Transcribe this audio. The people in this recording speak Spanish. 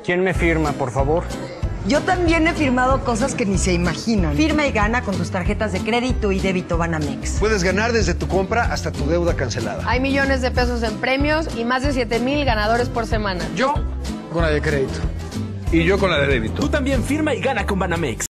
¿Quién me firma, por favor? Yo también he firmado cosas que ni se imaginan. Firma y gana con tus tarjetas de crédito y débito Banamex. Puedes ganar desde tu compra hasta tu deuda cancelada. Hay millones de pesos en premios y más de 7,000 ganadores por semana. Yo con la de crédito. Y yo con la de débito. Tú también firma y gana con Banamex.